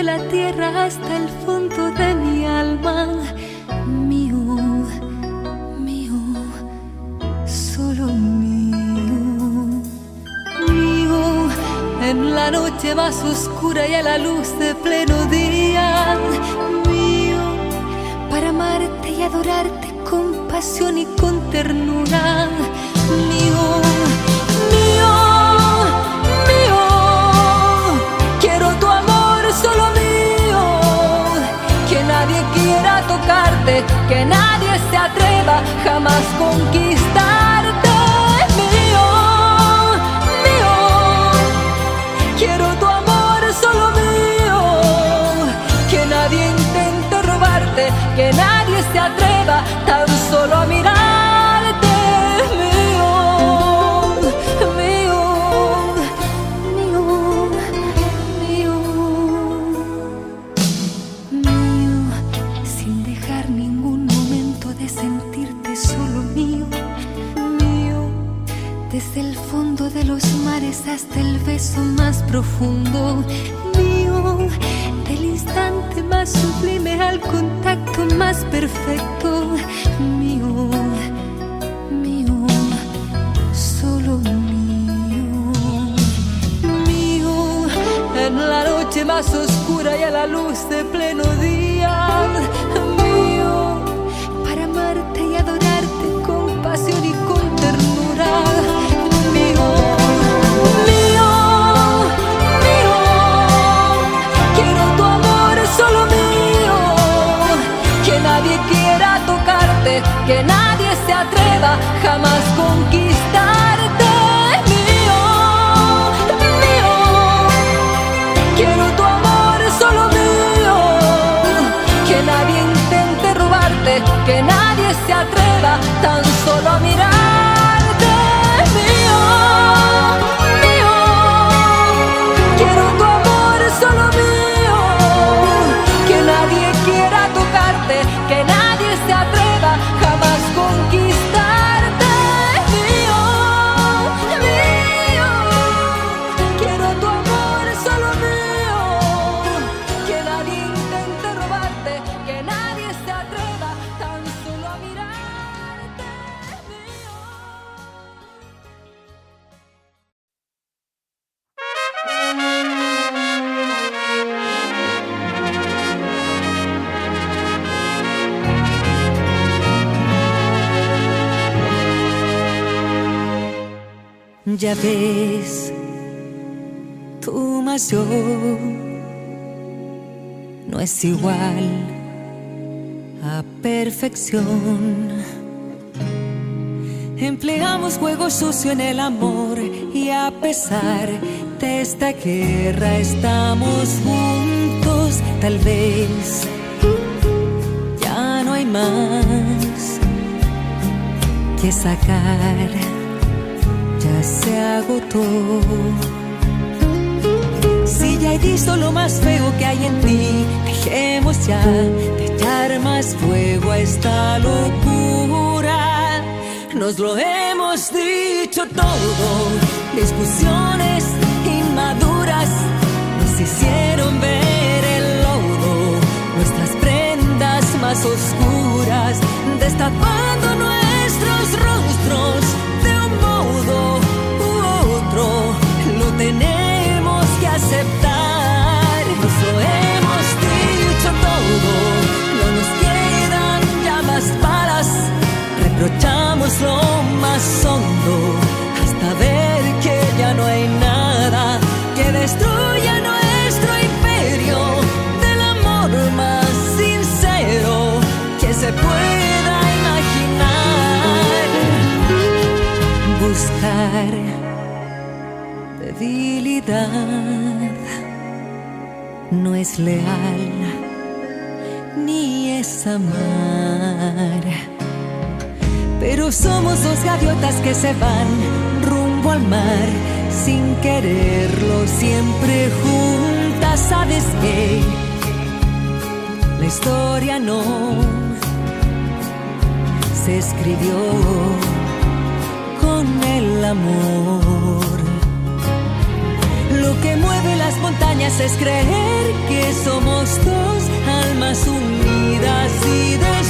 la tierra hasta el fondo de mi alma. Mío, mío, solo mío. Mío, en la noche más oscura y a la luz de pleno día. Mío, para amarte y adorarte con pasión y con ternura. Mío, mío, mío, quiero tu amor solo mío. Que nadie quiera tocarte, que nadie se atreva jamás conquistarte. Mío, mío, quiero tu amor solo mío. Que nadie intente robarte, que nadie se atreva tan solo a mirarte. Desde el fondo de los mares hasta el beso más profundo. Mío, del instante más sublime al contacto más perfecto. Mío, mío, solo mío. Mío, en la noche más oscura y a la luz de pleno día. Mío, para amarte y adorarte con pasión y con ternura. Mío, mío, mío, quiero tu amor solo mío. Que nadie quiera tocarte, que nadie se atreva jamás conquistarte. Mío, mío, quiero tu amor solo mío. Que nadie intente robarte, que nadie se atreva tan solo a mirarte. Mío, mío, quiero tu amor solo mío. Que nadie quiera tocarte, que nadie se atreva jamás conquistarte. Mío, mío, quiero tu amor solo mío. Que nadie intente robarte, que nadie se atreva tan solo a mirarte. Mío. Ya ves, tú más yo, no es igual a perfección. Empleamos juego sucio en el amor y a pesar de esta guerra estamos juntos. Tal vez ya no hay más que sacar, ya se agotó. Si ya he visto lo más feo que hay en ti, dejemos ya de echar más fuego a esta locura. Nos lo hemos dicho todo, discusiones inmaduras nos hicieron ver el lodo, nuestras prendas más oscuras, destapando nuestros rostros de un modo u otro. Lo tenemos que aceptar. Nos lo hemos dicho todo, no nos quedan ya más balas. Reprochamos lo más hondo hasta ver que ya no hay nada que destruya nuestro imperio del amor más sincero que se pueda imaginar. Buscar debilidad no es leal ni es amar. Pero somos dos gaviotas que se van rumbo al mar sin quererlo, siempre juntas. ¿Sabes qué? La historia no se escribió con el amor. Lo que mueve la las montañas es creer que somos dos almas unidas y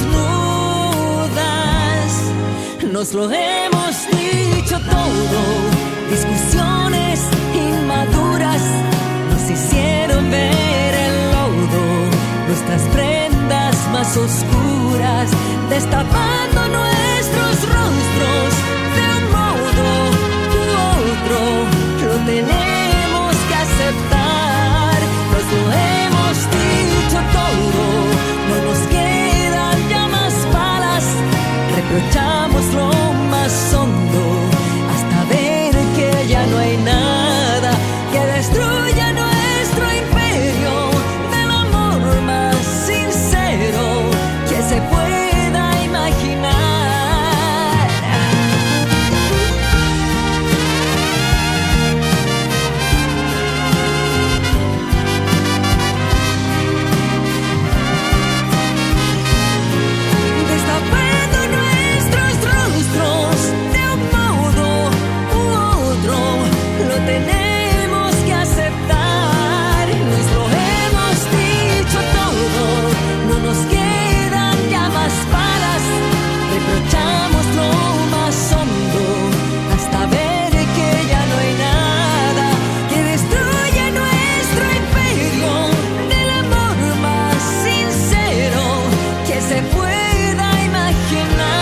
desnudas. Nos lo hemos dicho todo, discusiones inmaduras nos hicieron ver el lodo, nuestras prendas más oscuras, destapando nuestros rostros de un modo u otro. Lo tenemos que aceptar, nos lo hemos dicho todo, no nos quedan ya más balas, reprochamos lo más hondo hasta ver que ya no hay nada que destruya nuestro imperio del amor más sincero que se pueda imaginar. Destapando nuestros rostros de un modo u otro, lo tenemos que aceptar, nos lo hemos dicho todo, no nos quedan ya más balas, reprochamos lo más hondo hasta ver que ya no hay nada que destruya nuestro imperio del amor más sincero que se pueda imaginar.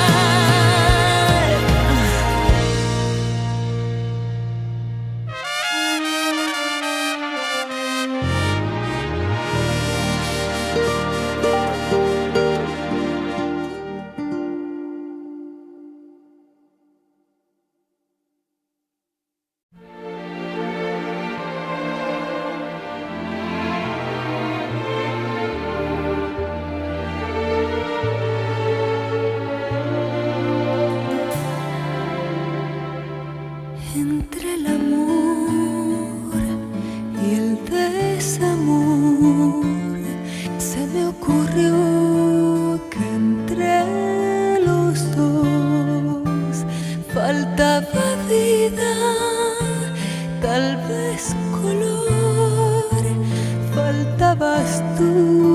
Entre el amor y el desamor se me ocurrió que entre los dos faltaba vida, tal vez color, faltabas tú,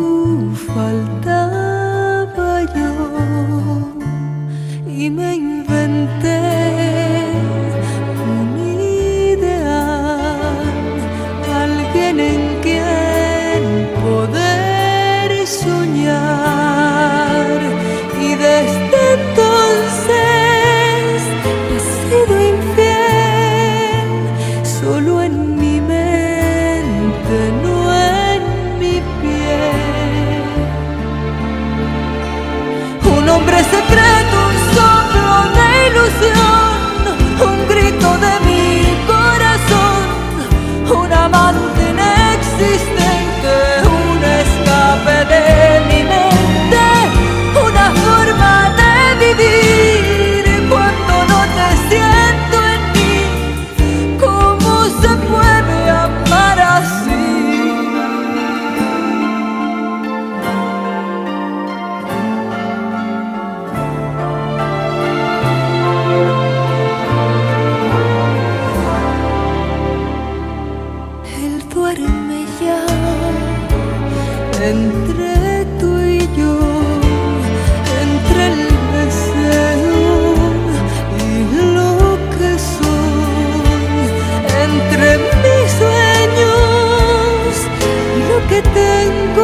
faltaba yo, y me inventé un ideal, alguien en quien poder soñar, y desde entonces he sido infiel, solo en mi mente, no en mi piel. Un hombre secreto, un soplo de ilusión, un grito de mi corazón, un amante inexistente, un escape de mi mente, una forma de vivir cuando no te siento en mí. ¿Cómo se puede amar así? Él duerme ya entre tú y yo, entre el deseo y lo que soy, entre mis sueños y lo que tengo,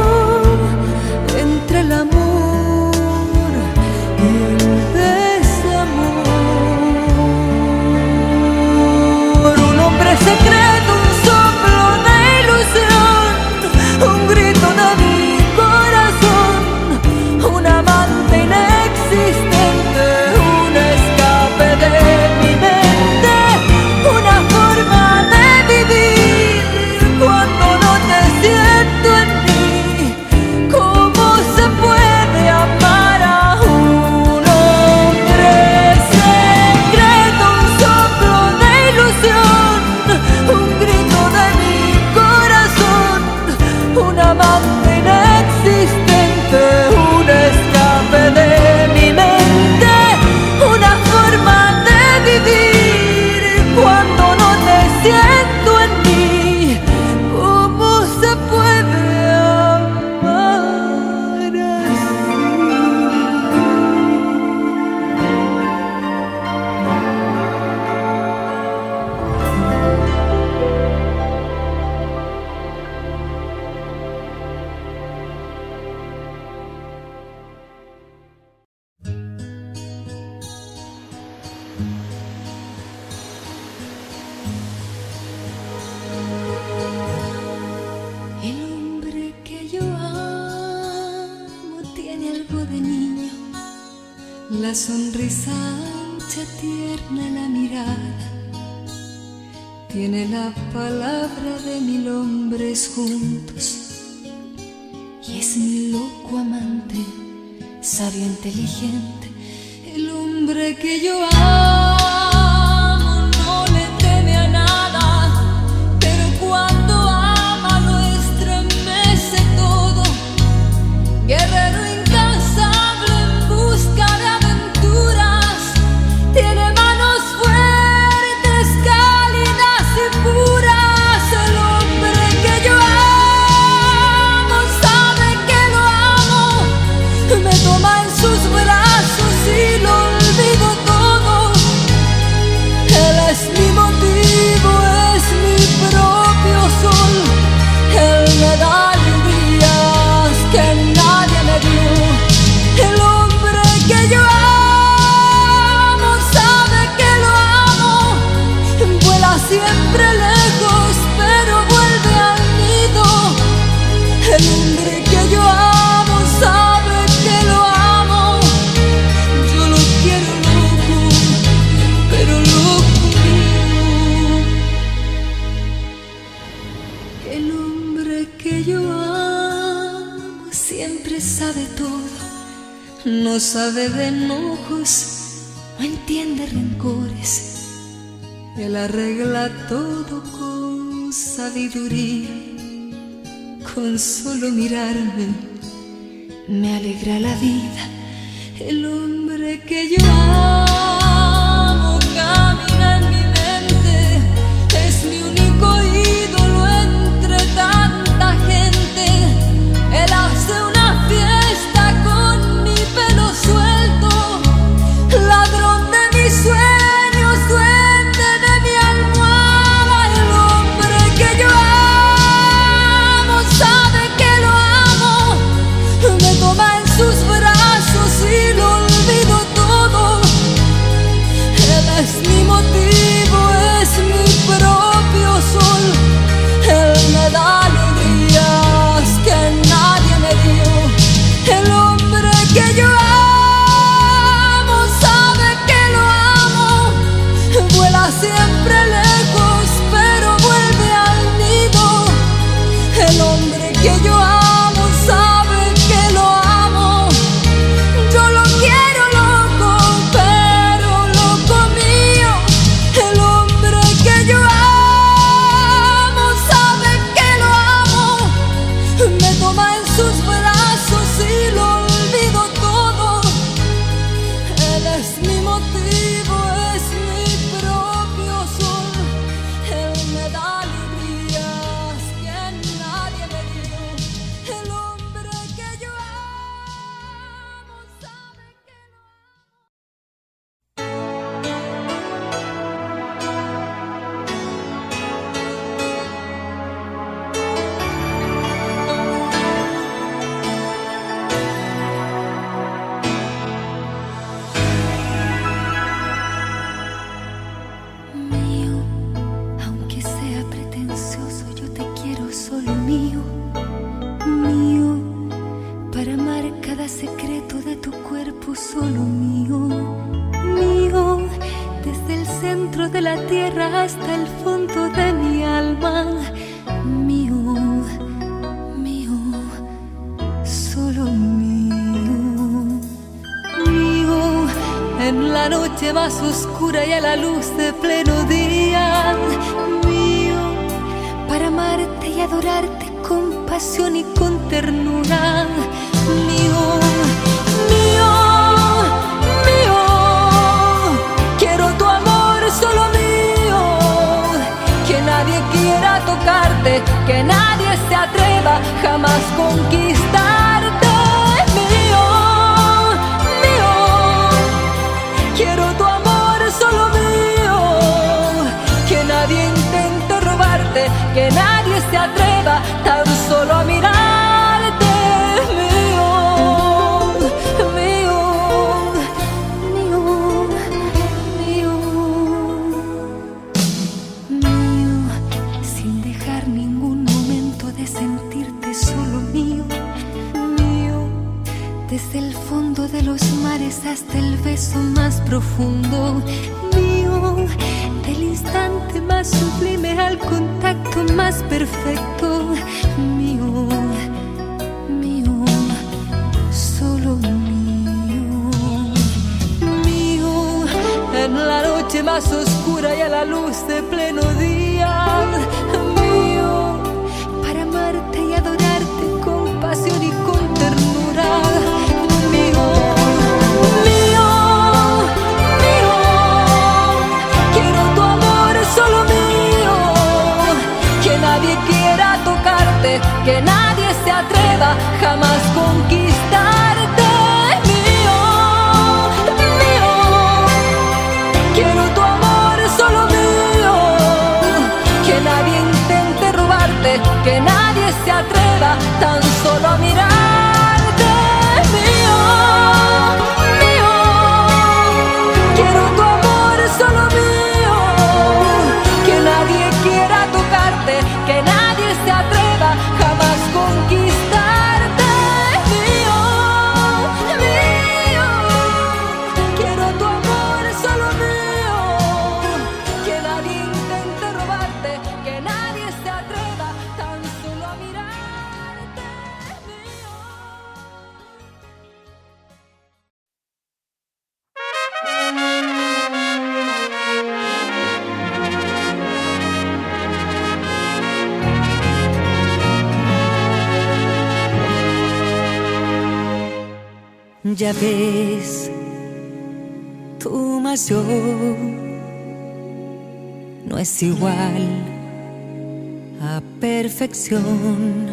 entre el amor y el desamor. Un hombre secreto, un soplo de ilusión, un grito de mi sonrisa ancha, tierna la mirada, tiene la palabra de 1000 hombres juntos. Y es mi loco amante, sabio, inteligente, el hombre que yo amo. No le teme a nada, pero cuando ama lo estremece todo. Guerrero incansable en busca de aventuras, tiene manos fuertes, cálidas y puras. El hombre que yo amo sabe que lo amo, me toma en sus brazos y lo olvido todo. Él es mi motivo, es mi propio sol. Él me da alegrías que nadie me dio. El hombre que yo amo sabe que lo amo, vuela siempre lejos pero vuelve al nido. El hombre que yo amo sabe que lo amo, yo lo quiero loco, pero loco mío. El hombre que yo amo siempre sabe todo, no sabe de enojos, no entiende rencores. Él arregla todo con sabiduría, con solo mirarme me alegra la vida. El hombre que yo amo camina en mi mente, es mi único ídolo entre tanta gente. Él hace una fiesta con mi pelo suelto, ladrón de mis sueños, duende de mi almohada. El hombre que yo amo sabe que lo amo, me toma en sus brazos y lo olvido todo. Él es mi motivo, es mi propio sol. Él me da alegrías que nadie me dio. El hombre que yo amo sabe que lo amo, vuela siempre lejos pero vuelve al nido. El hombre que yo amo sabe que lo amo, yo lo quiero loco, pero loco mío. El hombre que yo amo sabe que lo amo, me toma en sus brazos y lo olvido todo. Él es mi motivo, es mi propio sol. Él me da alegrías que nadie me dio. El hombre que yo amo sabe que lo amo. Mío, aunque sea pretencioso, yo te quiero solo mío. Mío, para amar cada secreto de tu cuerpo, solo mío. Mío, desde el centro de la tierra hasta el fondo de mi alma. Mío, mío, solo mío. Mío, en la noche más oscura y a la luz de pleno día. Mío, para amarte y adorarte con pasión y con ternura. Mío, mío, mío, quiero tu amor solo mío. Que nadie quiera tocarte, que nadie se atreva jamás conquistarte. Mío, mío, quiero tu amor solo mío. Que nadie intente robarte, que nadie se atreva tan solo a mirarte. Mío, mío, mío, mío, mío, sin dejar ningún momento de sentirte solo mío. Mío, desde el fondo de los mares hasta el velo beso más profundo mío, del instante más sublime al contacto más perfecto mío, mío, solo mío, mío, en la noche más oscura y a la luz de pleno día, mío, para amarte y adorarte con pasión y con ternura, mío, mío, mío, quiero tu amor solo mío, que nadie quiera tocarte, que nadie se atreva jamás conquistarte, mío, mío, quiero tu amor solo mío, que nadie intente robarte, que nadie se atreva tan solo a mirarte, mío, mío, quiero tu amor solo mío, que nadie quiera tocarte, que nadie se atreva jamás conquistarte, mío, mío, quiero tu amor solo mío, que nadie intente robarte, que nadie se atreva tan solo a mirarte, mío. Ya ves, tú más yo no es igual a perfección.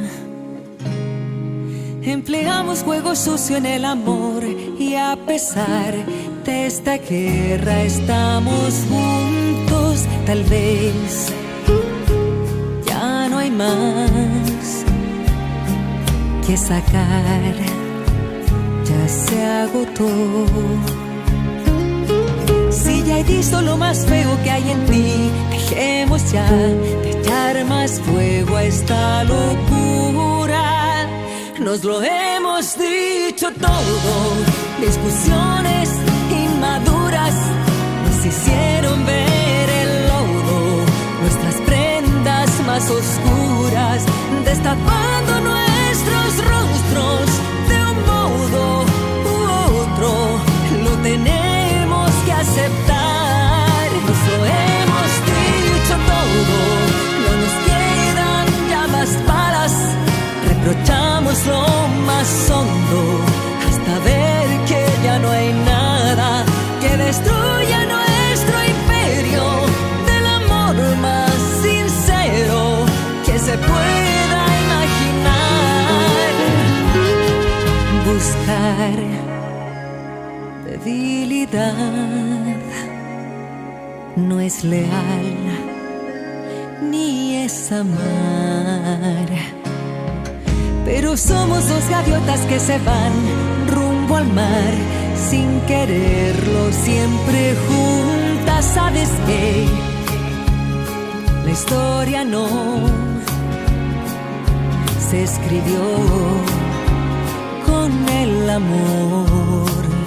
Empleamos juego sucio en el amor y a pesar de esta guerra estamos juntos. Tal vez ya no hay más que sacar, ya se agotó. Si ya he visto lo más feo que hay en ti, dejemos ya de echar más fuego a esta locura. Nos lo hemos dicho todo, discusiones inmaduras nos hicieron ver el lodo, nuestras prendas más oscuras, destapando nuestros rostros de un modo u otro. Lo tenemos que aceptar, nos lo hemos dicho todo, no nos quedan ya más balas, reprochamos lo más hondo hasta ver que ya no hay nada que destruya nuestro imperio del amor más sincero que se pueda imaginar. Buscar debilidad no es leal ni es amar, pero somos dos gaviotas que se van rumbo al mar sin quererlo, siempre juntas. ¿Sabes qué? La historia no se escribió con el amor.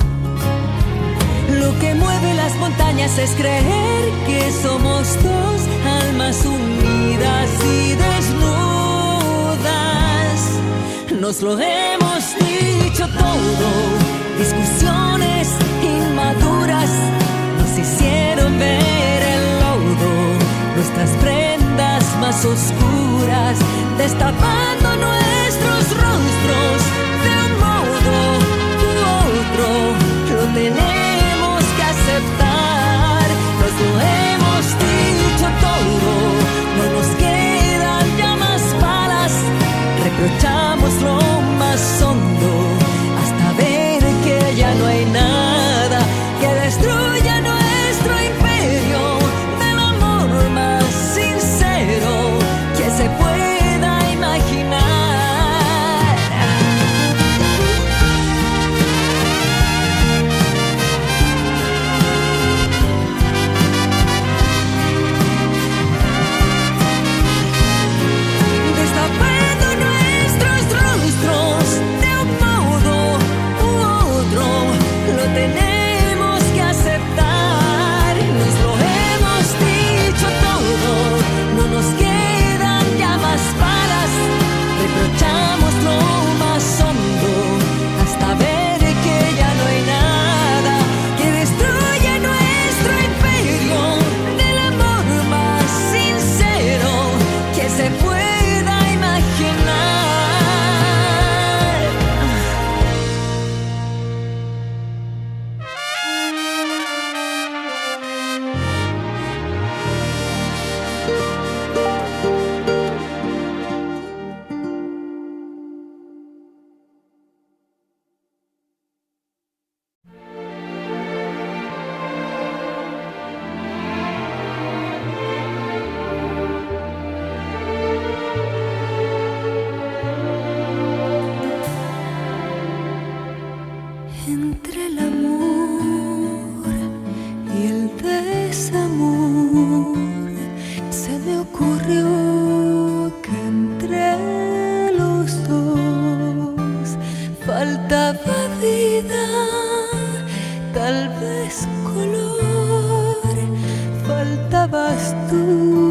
Lo que mueve las montañas es creer que somos dos almas unidas y desnudas. Nos lo hemos dicho todo, discusiones inmaduras nos hicieron ver el lodo, nuestras prendas más oscuras, destapando nuestros rostros de un modo u otro. Lo tenemos que aceptar, nos lo hemos dicho todo, no nos quedan ya más balas, reprochamos lo más hondo hasta ver que ya no hay nada que destruya nuestro imperio del amor más sincero que se pueda imaginar. ocurrió que entre los dos faltaba vida, tal vez color, faltabas tú,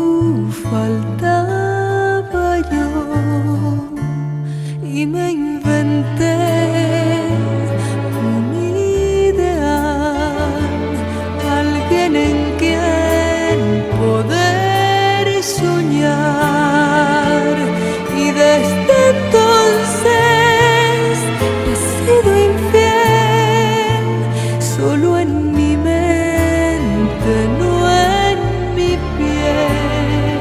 faltaba yo, y me inventé un ideal, alguien en quien poder soñar, y desde entonces he sido infiel, solo en mi mente, no en mi piel.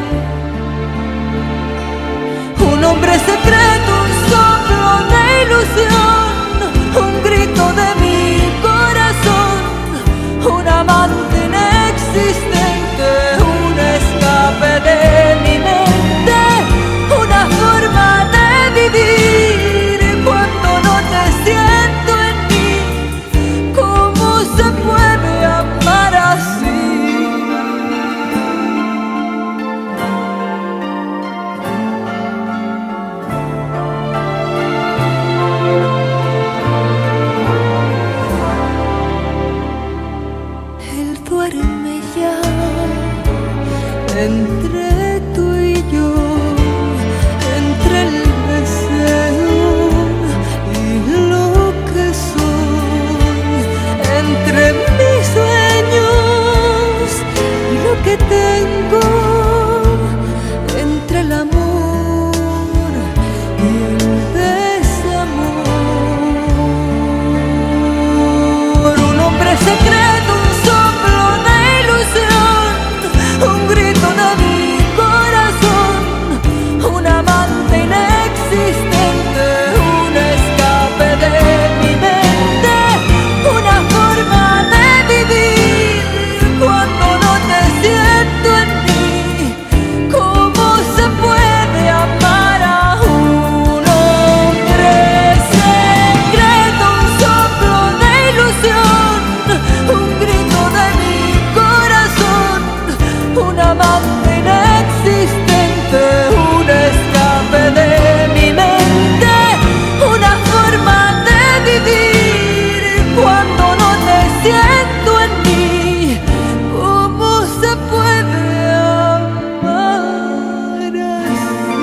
Un hombre secreto, un soplo de ilusión, un grito de mi corazón, un amante inexistente, un escape de mi mente, una forma de vivir cuando no te siento en mí. ¿Cómo se puede amar así? Él duerme ya entre tú y yo, entre el deseo y lo que soy, entre mis sueños y lo que tengo, entre el amor y el desamor. Un hombre secreto, un soplo de ilusión, un grito de mi corazón, un amante inexistente, un escape de mi mente, una forma de vivir cuando no te siento en mí. ¿Cómo se puede amar a un hombre secreto, un soplo de ilusión, un grito de mi corazón, un amante inexistente, un escape de mi mente, una forma de vivir cuando no te siento en mí? ¿Cómo se puede amar así?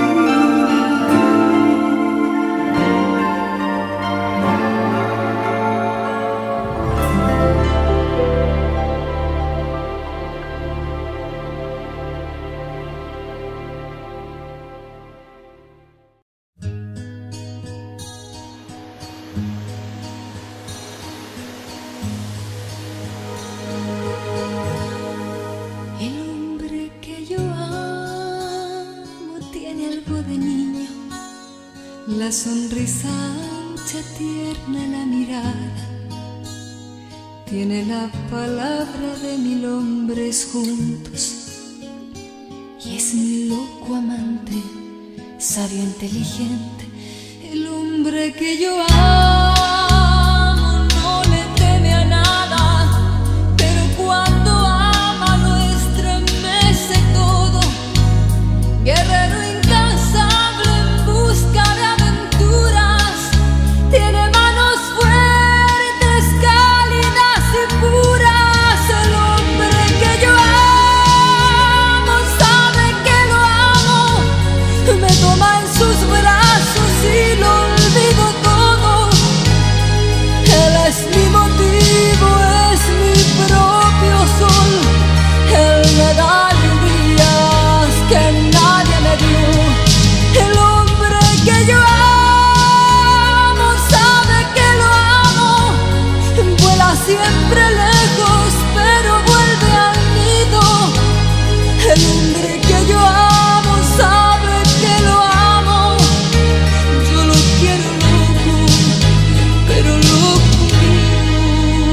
El hombre que yo amo tiene algo de niño, la sonrisa ancha, tierna, la mirada, tiene la palabra de 1000 hombres juntos, y es mi loco amante, sabio, inteligente. El hombre que yo amo no le teme a nada, pero cuando ama lo estremece todo. Guerrero incansable en busca de aventuras, tiene manos fuertes, cálidas y puras. El hombre que yo amo sabe que lo amo, me toma en sus brazos y lo olvido todo. Él es mi motivo, es mi propio sol. Él me da alegrías que nadie me dio. El hombre que yo amo sabe que lo amo, vuela siempre lejos pero vuelve al nido. El hombre que yo amo sabe que lo amo, yo lo quiero loco, pero loco mío.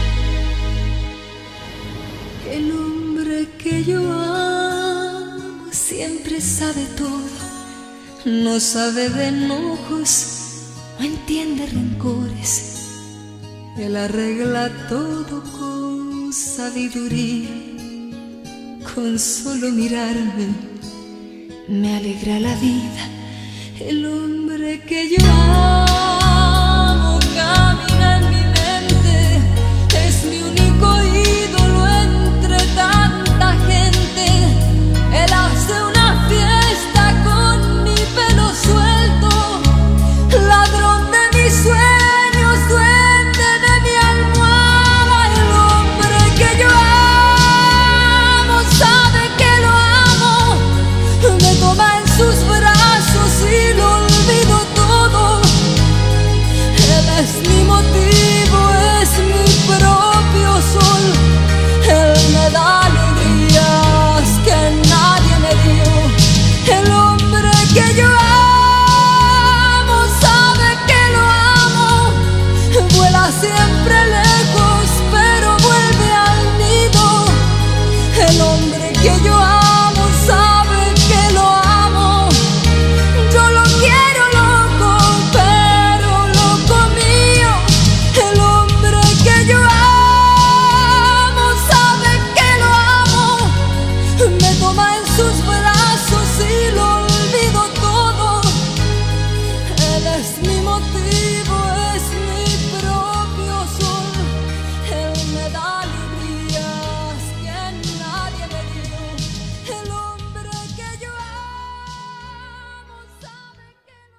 El hombre que yo amo siempre sabe todo, no sabe de enojos, no entiende rencores. Él arregla todo con sabiduría, con solo mirarme me alegra la vida. El hombre que yo amo camina en mi mente, es mi único ídolo entre tanta gente. Él hace una fiesta con mi pelo suelto, ladrón de mis sueños, duende de mi almohada. El hombre que yo amo sabe que lo amo, me toma en sus brazos y lo olvido todo. Él es mi motivo, es mi propio sol. Él me da alegrías que nadie me dio. El hombre que yo amo sabe que lo amo, vuela siempre lejos pero vuelve al nido. El hombre que yo amo sabe que lo amo, yo lo quiero loco, pero loco mío. El hombre que yo amo sabe que lo amo, me toma en sus brazos y lo olvido todo. Él es mi motivo, es mi propio sol. Él me da alegrías que nadie me dio. El hombre que yo amo sabe que lo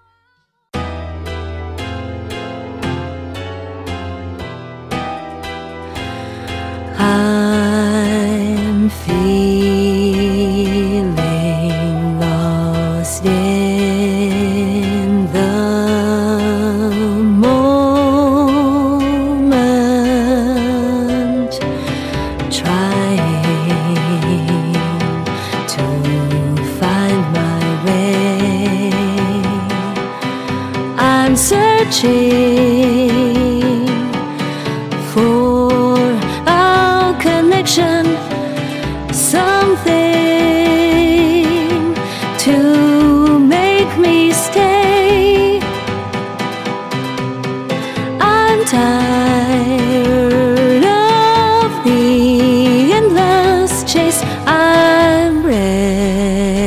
amo. I'm feeling lost in the moment, trying to find my way. I'm searching for a connection, something to make me stay. I'm tired of the endless chase. I'm ready.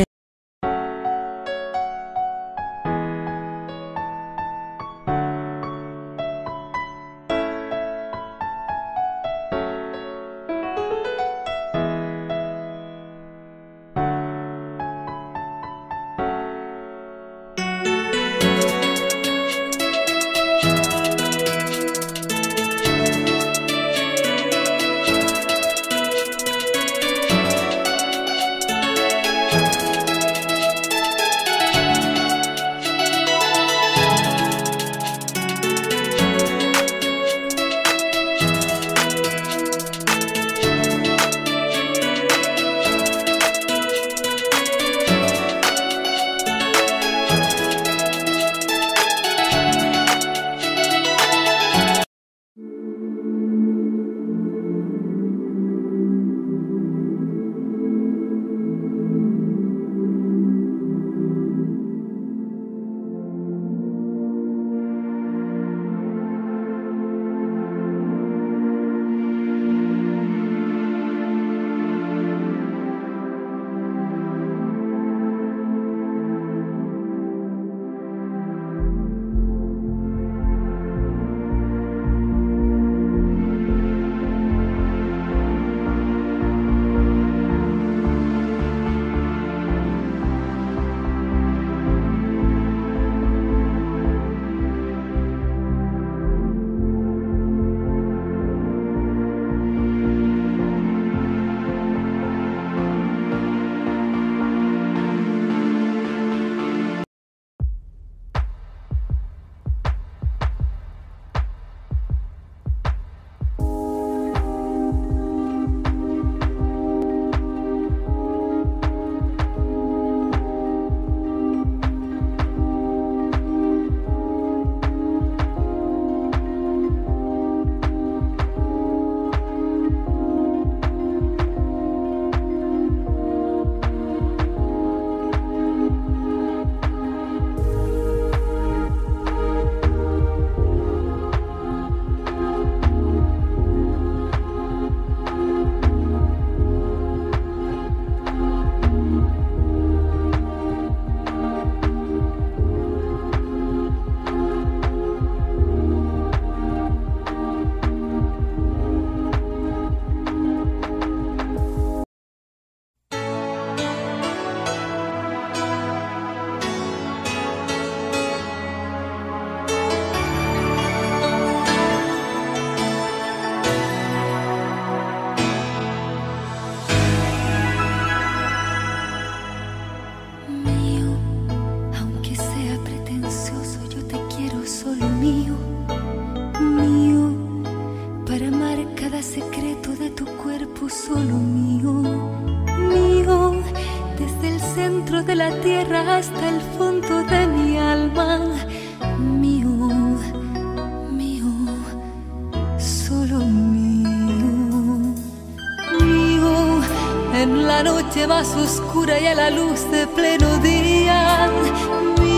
solo mío, mío, desde el centro de la tierra hasta el fondo de mi alma, mío, mío, solo mío, mío, en la noche más oscura y a la luz de pleno día, mío.